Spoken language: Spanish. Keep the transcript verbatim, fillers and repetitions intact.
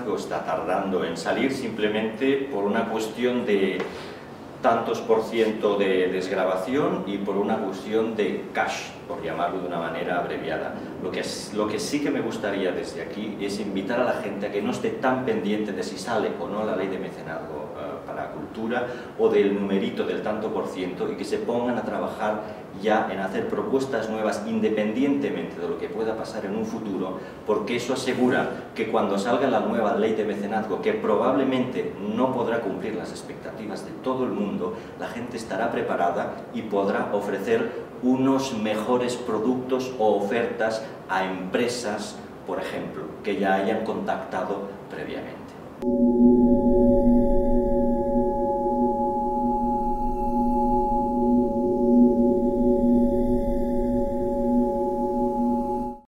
mecenazgo está tardando en salir simplemente por una cuestión de tantos por ciento de desgravación y por una cuestión de cash, por llamarlo de una manera abreviada. Lo que, es, lo que sí que me gustaría desde aquí es invitar a la gente a que no esté tan pendiente de si sale o no la ley de mecenazgo uh, para cultura o del numerito del tanto por ciento, y que se pongan a trabajar ya en hacer propuestas nuevas independientemente de lo que pueda pasar en un futuro, porque eso asegura que cuando salga la nueva ley de mecenazgo, que probablemente no podrá cumplir las expectativas de todo el mundo, la gente estará preparada y podrá ofrecer unos mejores productos o ofertas a empresas, por ejemplo, que ya hayan contactado previamente.